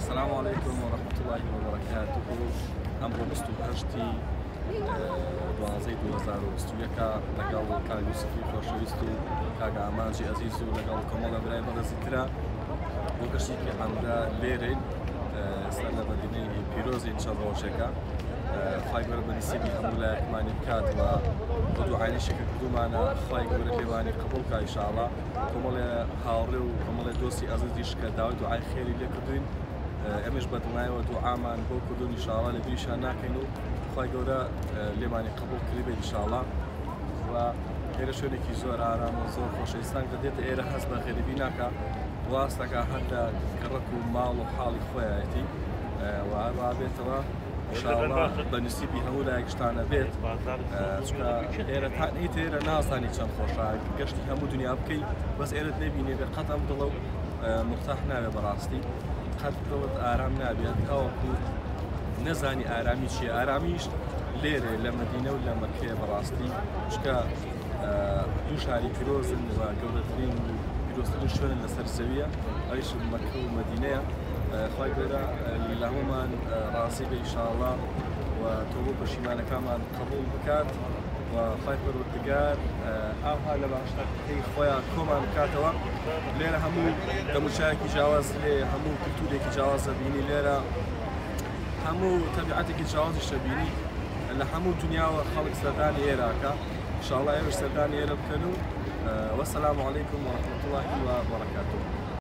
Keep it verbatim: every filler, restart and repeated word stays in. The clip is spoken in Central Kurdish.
السلام عليكم ورحمة الله وبركاته. أمر مستوحشتي دوازەی دوو هەزار و بیست و یەک لەگەڵ کاک یوسفی خۆشەویست و کاک ئاماجی عەزیز و لەگەڵ کۆمەڵە برای بەڕێزی ترە بۆ گەشتێکی ئەمرا لێرەین ئێستا لە مەدینەی پیرۆزین چەند ڕۆژێکە. خوای گەورە بەنسیبی هەموو لایەکمانی بکات و بە دوعاینیشێکە کردومانە خوای گەورە لێوانی قبوڵ کە ئینشاءڵڵا کۆمەڵێ هاوڕێ و کۆمەڵێ دۆستی عەزیزیش کە داوای دوعای خێری لێ کردوین ئەمێش بەدڵنیایەوە دوعامان بۆ کردوون ئینشاءڵڵا لە بیریشان ناکەین و خوای گەورە لێمانی قبوڵ کردی بێت ئینشاءڵڵا. و ئێرە شوێنێکی زۆر ئارام و زۆر خۆشەویستان کە دێتە ئێرە هەست بە غێریبی ناکە واستەکە هەر لە گەڕەک و ماڵ و حاڵی خۆیەتی و هەروە بێتەوە ئینشاءڵڵا بەنسیبی هەموو لایەکشتانە بێت چونکە ئێرە تانیت ئێرە نازانی چەند خۆشە گەشتی هەموو دنیا بکەی بەس ئێرەت نێبینێ بێ قەت ئەم دڵە و مرتاح نابێ بەڕاستی قەت دڵت ئارام نابێت تاوەکو نەزانی ئارامی چییە. ئارامیش لێرێ لە مەدینە و لە مەککەیە بەڕاستی چکە دوو شاری پیرۆزن و گەورەترین و پیرۆزترین شوێنن لەسەر زەویە ئەویش مەککە و مەدینەیە. خوای گەورە لە هەموومان ڕازی بێ ئینشاءڵڵا و تۆ بۆ پەشیمانەکانمان قبوڵ بکات و خوای پەروەردگار ئاها لە باشترین خۆیان کۆمان بکاتەوە. لێرە هەموو دەموچایەکی جیاواز لێ هەموو کولتورێکی جیاوازە بینی لێرە هەموو تەبیعەتێکی جیاوازیش دەبینی لە هەموو دنیاوە خەڵک سەردانی ئێراکە ئینشاءڵڵا ئێوەش سەردانی ئێرە بکەن و وەسەلام عەلەیکم وەڕەحمەتوڵڵاهی وبەرەکاتوه.